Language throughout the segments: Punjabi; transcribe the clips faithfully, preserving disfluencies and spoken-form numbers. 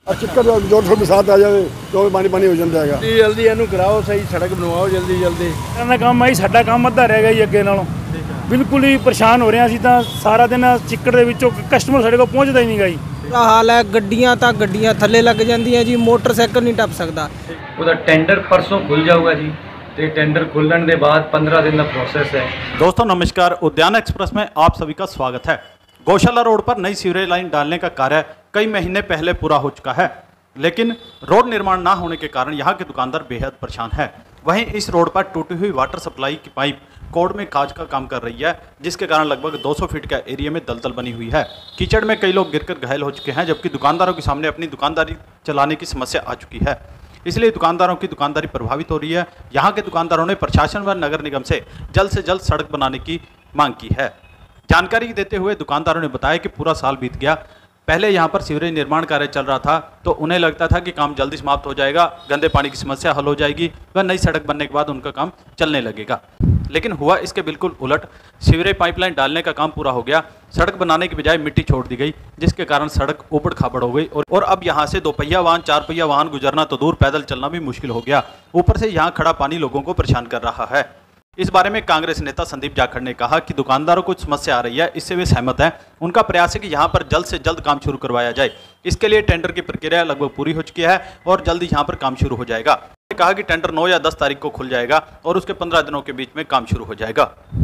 चिक्कर जो थोड़ी बरसात आ जाए तो पानी पानी हो जाता है। जल्दी जल्दी इनू कराओ, सही सड़क बनवाओ जल्दी जल्दी। करना काम आई साडा काम अद्धा रह गया जी अगे नालों। बिल्कुल ही परेशान हो रहे हैं असीं तां सारा दिन चिक्कड़ दे विचों कस्टमर साडे कोल पहुंचदा ही नहीं गा जी। बुरा हाल है, गड्डियां तां गड्डियां थल्ले लग जांदियां जी, मोटरसाइकिल नहीं टप सकदा। ਉਹਦਾ ਟੈਂਡਰ परसों खुल जाऊगा जी ਤੇ ਟੈਂਡਰ खुलने के बाद पंद्रह दिन का प्रोसेस है। दोस्तों नमस्कार, उद्यान एक्सप्रेस में आप सभी का स्वागत है। गौशाला रोड पर नई सीवरेज लाइन डालने का कार्य कई महीने पहले पूरा हो चुका है, लेकिन रोड निर्माण ना होने के कारण यहाँ के दुकानदार बेहद परेशान है। वहीं इस रोड पर टूटी हुई वाटर सप्लाई की पाइप कोड में काज का काम कर रही है, जिसके कारण लगभग दो सौ फीट का एरिया में दलदल बनी हुई है। कीचड़ में कई लोग गिरकर घायल हो चुके हैं, जबकि दुकानदारों के सामने अपनी दुकानदारी चलाने की समस्या आ चुकी है। इसलिए दुकानदारों की दुकानदारी प्रभावित हो रही है। यहाँ के दुकानदारों ने प्रशासन व नगर निगम से जल्द से जल्द सड़क बनाने की मांग की है। जानकारी देते हुए दुकानदारों ने बताया कि पूरा साल बीत गया, पहले यहाँ पर सीवरेज निर्माण कार्य चल रहा था तो उन्हें लगता था कि काम जल्दी समाप्त हो जाएगा, गंदे पानी की समस्या हल हो जाएगी व नई सड़क बनने के बाद उनका काम चलने लगेगा। लेकिन हुआ इसके बिल्कुल उलट। सीवरेज पाइपलाइन डालने का काम पूरा हो गया, सड़क बनाने के बजाय मिट्टी छोड़ दी गई, जिसके कारण सड़क ऊबड़ खाबड़ हो गई और, और अब यहाँ से दो पहिया वाहन चार पहिया वाहन गुजरना तो दूर, पैदल चलना भी मुश्किल हो गया। ऊपर से यहाँ खड़ा पानी लोगों को परेशान कर रहा है। इस बारे में कांग्रेस नेता संदीप जाखड़ ने कहा कि दुकानदारों को समस्या आ रही है, इससे वे सहमत हैं। उनका प्रयास है कि यहाँ पर जल्द से जल्द काम शुरू करवाया जाए। इसके लिए टेंडर की प्रक्रिया लगभग पूरी हो चुकी है और जल्द ही यहाँ पर काम शुरू हो जाएगा। उन्होंने कहा कि टेंडर नौ या दस तारीख को खुल जाएगा और उसके पंद्रह दिनों के बीच में काम शुरू हो जाएगा।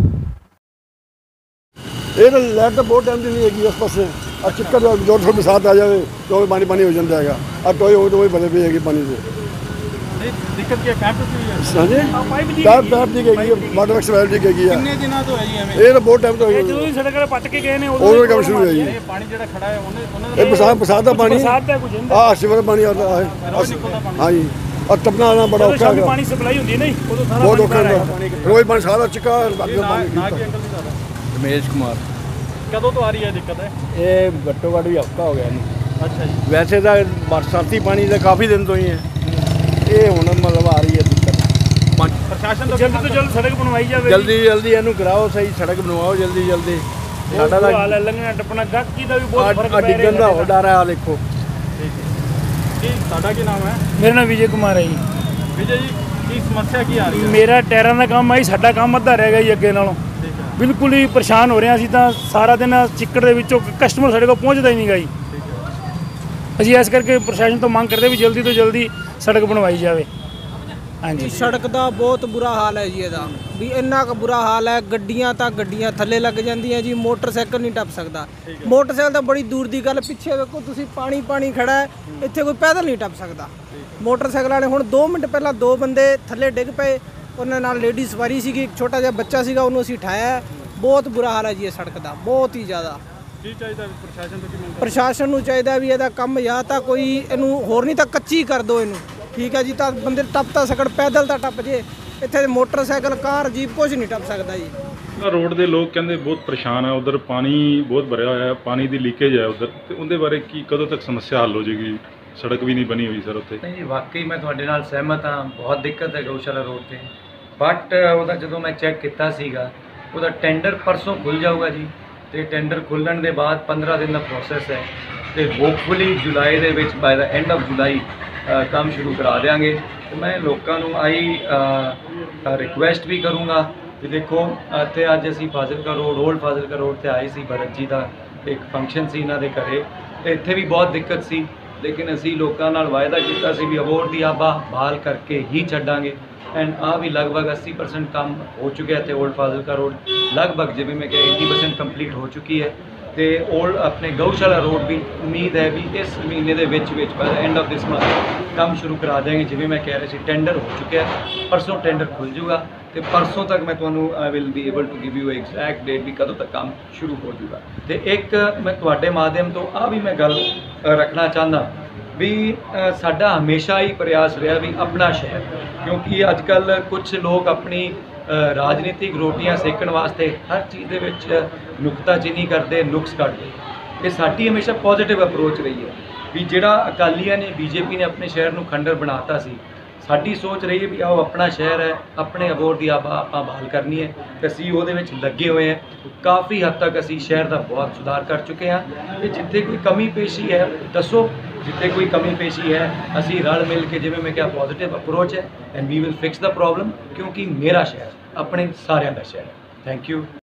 ये तो लाइट तो बहुत टाइम की नहीं है उस पास और चिक्कर जो थोड़ी बरसात आ जाए तो पानी पानी हो जाता है। अब टोई हो तो वही भले भी है पानी से दिक्कत क्या पाइप टूटी हुई है? हाँ जी, पाइप पाइप दी गई है, वाटर वर्क्स वाले दी गई है। कितने दिनों तो है जी हमें? ये तो बहुत टाइम तो ਇਹ ਜਦੋਂ ਹੀ ਸੜਕ ਤੇ ਪੱਟ ਕੇ ਗਏ ਨੇ और काम शुरू है जी। ये पानी ਜਿਹੜਾ ਖੜਾ ਹੈ ਉਹਨੇ ਉਹਨਾਂ ये बरसात बरसात का पानी ਬਰਸਾਤ ਦਾ ਕੁਝ ਹੁੰਦਾ हाँ शिवर पानी आता है। हाँ जी, और टपना आना बड़ा औखा ਸ਼ਾਮੀ है, ਪਾਣੀ ਸਪਲਾਈ ਹੁੰਦੀ ਹੈ ਨਹੀਂ ਉਦੋਂ ਸਾਰਾ बहुत ਪਾਣੀ औखा बाहर है। आएगा। रोज पानी सारा चिक्का बाकी ਨਾ पानी ਨਾ ਕੀ ਅੰਕਲ ਜੀ ਤੁਹਾਡਾ? रमेश कुमार। ਕਦੋਂ ਤੋਂ ਆ ਰਹੀ ਹੈ ਦਿੱਕਤ ਹੈ? ਇਹ ਘੱਟੋ ਘੱਟ ਵੀ ਹਫਤਾ ਹੋ ਗਿਆ ਨਹੀਂ। ਅੱਛਾ ਜੀ। ਵੈਸੇ ਤਾਂ ਬਰਸਾਤੀ ਪਾਣੀ ਤਾਂ ਕਾਫੀ ਦਿਨ ਤੋਂ ਹੀ ਹੈ, ਇਹ ਹੁਣ ਮਤਲਬ ਆ ਰਹੀ ਹੈ ਦਿੱਕਤ। ਪ੍ਰਸ਼ਾਸਨ ਤੋਂ ਜਲਦ ਤੋਂ ਜਲਦ ਸੜਕ ਬਣਵਾਈ ਜਾਵੇ। ਜਲਦੀ ਜਲਦੀ ਇਹਨੂੰ ਕਰਾਓ, ਸਹੀ ਸੜਕ ਬਣਵਾਓ ਜਲਦੀ ਜਲਦੀ। ਸਾਡਾ ਤਾਂ ਹਾਲ ਹੈ, ਲੰਘਣਾ ਟੱਪਣਾ ਗਾਕੀ ਦਾ ਵੀ ਬਹੁਤ ਫਰਕ ਆ ਪੈ ਰਿਹਾ ਡਿੱਗਣ ਦਾ ਹੋ ਡਰ ਹੈ। ਆ ਦੇਖੋ ਕੀ ਤੁਹਾਡਾ ਕੀ ਨਾਮ ਹੈ? ਮੇਰਾ ਨਾਮ ਵਿਜੇ ਕੁਮਾਰ ਹੈ ਜੀ। ਵਿਜੇ ਜੀ, ਕੀ ਸਮੱਸਿਆ ਕੀ ਆ ਰਹੀ ਹੈ? ਮੇਰਾ ਟਾਇਰਾਂ ਦਾ ਕੰਮ ਆਈ ਸਾਡਾ ਕੰਮ ਅੱਧਾ ਰਹਿ ਗਿਆ ਜੀ ਅੱਗੇ ਨਾਲੋਂ। ਬਿਲਕੁਲ ਹੀ ਪਰੇਸ਼ਾਨ ਹੋ ਰਹੇ ਹਾਂ ਅਸੀਂ ਤਾਂ ਸਾਰਾ ਦਿਨ ਚਿੱਕੜ ਦੇ ਵਿੱਚੋਂ ਕਸਟਮਰ ਸਾਡੇ ਕੋਲ ਪਹੁੰਚਦਾ ਹੀ ਨਹੀਂ ਗਾ ਜੀ। ਅਸੀਂ ਇਸ ਕਰਕੇ ਪ੍ਰਸ਼ਾਸਨ ਤੋਂ ਮੰਗ ਕਰਦੇ ਵੀ ਜਲਦੀ ਤੋਂ ਜਲਦੀ ਸੜਕ ਬਣਵਾਈ ਜਾਵੇ। ਹਾਂਜੀ, ਸੜਕ ਦਾ ਬਹੁਤ ਬੁਰਾ ਹਾਲ ਹੈ ਜੀ, ਇਹਦਾ ਵੀ ਇੰਨਾ ਕੁ ਬੁਰਾ ਹਾਲ ਹੈ, ਗੱਡੀਆਂ ਤਾਂ ਗੱਡੀਆਂ ਥੱਲੇ ਲੱਗ ਜਾਂਦੀਆਂ ਜੀ, ਮੋਟਰਸਾਈਕਲ ਨਹੀਂ ਟੱਪ ਸਕਦਾ। ਮੋਟਰਸਾਈਕਲ ਤਾਂ ਬੜੀ ਦੂਰ ਦੀ ਗੱਲ, ਪਿੱਛੇ ਵੇਖੋ ਤੁਸੀਂ ਪਾਣੀ ਪਾਣੀ ਖੜਾ ਹੈ, ਇੱਥੇ ਕੋਈ ਪੈਦਲ ਨਹੀਂ ਟੱਪ ਸਕਦਾ। ਮੋਟਰਸਾਈਕਲ ਵਾਲੇ ਹੁਣ ਦੋ ਮਿੰਟ ਪਹਿਲਾਂ ਦੋ ਬੰਦੇ ਥੱਲੇ ਡਿੱਗ ਪਏ, ਉਹਨਾਂ ਨਾਲ ਲੇਡੀ ਸਵਾਰੀ ਸੀਗੀ, ਇੱਕ ਛੋਟਾ ਜਿਹਾ ਬੱਚਾ ਸੀਗਾ, ਉਹਨੂੰ ਅਸੀਂ ਉਠਾਇਆ। ਬਹੁਤ ਬੁਰਾ ਹਾਲ ਹੈ ਜੀ ਇਹ ਸੜਕ ਦਾ, ਬਹੁਤ ਹੀ ਜ਼ਿਆਦਾ। ਕੀ ਚਾਹੀਦਾ ਪ੍ਰਸ਼ਾਸਨ ਤੋਂ? ਕੀ ਮੰਗ? ਪ੍ਰਸ਼ਾਸਨ ਨੂੰ ਚਾਹੀਦਾ ਵੀ ਇਹਦਾ ਕੰਮ ਜਾਂ ਤਾਂ ਕੋਈ ਇਹਨੂੰ ਹੋਰ ਨਹੀਂ ਤਾਂ ਕੱਚੀ ਕਰ ਦਿਓ ਇਹਨੂੰ, ਠੀਕ ਹੈ ਜੀ, ਤਾਂ ਬੰਦੇ ਟੱਪ ਤਾਂ ਸਕਣ, ਪੈਦਲ ਤਾਂ ਟੱਪ ਜੇ, ਇੱਥੇ ਮੋਟਰਸਾਈਕਲ ਕਾਰ ਜੀਪ ਕੁਝ ਨਹੀਂ ਟੱਪ ਸਕਦਾ ਜੀ। ਰੋਡ ਦੇ ਲੋਕ ਕਹਿੰਦੇ ਬਹੁਤ ਪਰੇਸ਼ਾਨ ਆ, ਉਧਰ ਪਾਣੀ ਬਹੁਤ ਭਰਿਆ ਹੋਇਆ ਹੈ, ਪਾਣੀ ਦੀ ਲੀਕੇਜ ਹੈ ਉਧਰ, ਤੇ ਉਹਦੇ ਬਾਰੇ ਕੀ ਕਦੋਂ ਤੱਕ ਸਮੱਸਿਆ ਹੱਲ ਹੋ ਜਾਏਗੀ? ਸੜਕ ਵੀ ਨਹੀਂ ਬਣੀ ਹੋਈ ਸਰ ਉੱਥੇ। ਨਹੀਂ ਜੀ, ਵਾਕਈ ਮੈਂ ਤੁਹਾਡੇ ਨਾਲ ਸਹਿਮਤ ਹਾਂ, ਬਹੁਤ ਦਿੱਕਤ ਹੈ ਗਊਸ਼ਾਲਾ ਰੋਡ ਤੇ। ਬਟ ਉਹਦਾ ਜਦੋਂ ਮੈਂ ਚੈੱਕ ਕੀਤਾ ਸੀਗਾ, ਉਹਦਾ ਟੈਂਡਰ ਪਰਸੋਂ ਖੁੱਲ ਜਾਊਗਾ ਜੀ ਤੇ ਟੈਂਡਰ ਖੁੱਲਣ ਦੇ ਬਾਅਦ ਪੰਦਰਾਂ ਦਿਨ ਦਾ ਪ੍ਰੋਸੈਸ ਹੈ ਤੇ ਹੋਪਫੁਲੀ ਜੁਲਾਈ ਦੇ ਵਿੱਚ by the end of July ਕੰਮ ਸ਼ੁਰੂ ਕਰਾ ਦੇਵਾਂਗੇ। ਤੇ ਮੈਂ ਲੋਕਾਂ ਨੂੰ ਆਈ ਰਿਕੁਐਸਟ ਵੀ ਕਰੂੰਗਾ ਕਿ ਦੇਖੋ ਇੱਥੇ ਅੱਜ ਅਸੀਂ Fazilka road old Fazilka road ਤੇ ਆਏ ਸੀ, ਭਰਤ ਜੀ ਦਾ ਇੱਕ ਫੰਕਸ਼ਨ ਸੀ ਇਹਨਾਂ ਦੇ ਘਰੇ, ਤੇ ਇੱਥੇ ਵੀ ਬਹੁਤ ਦਿੱਕਤ ਸੀ, ਲੇਕਿਨ ਅਸੀਂ ਲੋਕਾਂ ਨਾਲ ਵਾਅਦਾ ਕੀਤਾ ਸੀ ਵੀ ਅਬੋਹਰ ਦੀ ਆਬਾ ਬਹਾਲ ਕਰਕੇ ਹੀ ਛੱਡਾਂਗੇ। ਐਂਡ ਆ ਵੀ ਲਗਭਗ अस्सी परसेंट ਕੰਮ ਹੋ ਚੁੱਕਿਆ ਤੇ ਓਲਡ ਫਾਜ਼ਿਲਕਾ ਰੋਡ ਲਗਭਗ ਜਿਵੇਂ ਮੈਂ ਕਿਹਾ अस्सी परसेंट ਕੰਪਲੀਟ ਹੋ ਚੁੱਕੀ ਹੈ ਤੇ ਓਲਡ ਆਪਣੇ ਗਊਸ਼ਾਲਾ ਰੋਡ ਵੀ ਉਮੀਦ ਹੈ ਵੀ ਇਸ ਮਹੀਨੇ ਦੇ ਵਿੱਚ ਵਿੱਚ by end of this month ਕੰਮ ਸ਼ੁਰੂ ਕਰਾ ਦੇਵਾਂਗੇ। ਜਿਵੇਂ ਮੈਂ ਕਹਿ ਰਿਹਾ ਸੀ, ਟੈਂਡਰ ਹੋ ਚੁੱਕਿਆ, ਪਰਸੋਂ ਟੈਂਡਰ ਖੁੱਲ ਜੂਗਾ ਤੇ ਪਰਸੋਂ ਤੱਕ ਮੈਂ ਤੁਹਾਨੂੰ I will be able to give you exact date ਵੀ ਕਦੋਂ ਤੱਕ ਕੰਮ ਸ਼ੁਰੂ ਹੋ ਜੂਗਾ। ਤੇ ਇੱਕ ਮੈਂ ਤੁਹਾਡੇ ਮਾਧਿਅਮ ਤੋਂ ਆ ਵੀ ਮੈਂ ਗੱਲ ਰੱਖਣਾ ਚਾਹੁੰਦਾ ਵੀ ਸਾਡਾ ਹਮੇਸ਼ਾ ਹੀ ਪ੍ਰਯਾਸ ਰਿਹਾ ਵੀ ਆਪਣਾ ਸ਼ਹਿਰ, ਕਿਉਂਕਿ ਅੱਜ ਕੱਲ੍ਹ ਕੁਛ ਲੋਕ ਆਪਣੀ ਰਾਜਨੀਤਿਕ ਰੋਟੀਆਂ ਸੇਕਣ ਵਾਸਤੇ ਹਰ ਚੀਜ਼ ਦੇ ਵਿੱਚ ਨੁਕਤਾਚੀਨੀ ਕਰਦੇ, ਨੁਕਸ ਕੱਢਦੇ। ਇਹ ਸਾਡੀ ਹਮੇਸ਼ਾ ਪੋਜ਼ਿਟਿਵ ਅਪਰੋਚ ਰਹੀ ਹੈ ਵੀ ਜਿਹੜਾ ਅਕਾਲੀਆਂ ਨੇ, ਬੀਜੇਪੀ ਨੇ ਆਪਣੇ ਸ਼ਹਿਰ ਨੂੰ ਖੰਡਰ ਬਣਾਤਾ ਸੀ, ਸਾਡੀ ਸੋਚ ਰਹੀ ਹੈ ਵੀ ਆਓ ਆਪਣਾ ਸ਼ਹਿਰ ਹੈ, ਆਪਣੇ ਅਬੋਹਰ ਦੀ ਆਬਾ ਆਪਾਂ ਬਹਾਲ ਕਰਨੀ ਹੈ ਤੇ ਅਸੀਂ ਉਹਦੇ ਵਿੱਚ ਲੱਗੇ ਹੋਏ ਹਾਂ। ਕਾਫੀ ਹੱਦ ਤੱਕ ਅਸੀਂ ਸ਼ਹਿਰ ਦਾ ਬਹੁਤ ਸੁਧਾਰ ਕਰ ਚੁੱਕੇ ਹਾਂ ਤੇ ਜਿੱਥੇ ਕੋਈ ਕਮੀ ਪੇਸ਼ੀ ਹੈ ਦੱਸੋ, ਜਿੱਥੇ ਕੋਈ ਕਮੀ ਪੇਸ਼ੀ ਹੈ ਅਸੀਂ ਰਲ ਮਿਲ ਕੇ, ਜਿਵੇਂ ਮੈਂ ਕਿਹਾ ਪੋਜ਼ਿਟਿਵ ਅਪਰੋਚ ਹੈ and we will fix the problem, ਕਿਉਂਕਿ ਮੇਰਾ ਸ਼ਹਿਰ ਆਪਣੇ ਸਾਰਿਆਂ ਦਾ ਸ਼ਹਿਰ ਹੈ। Thank you.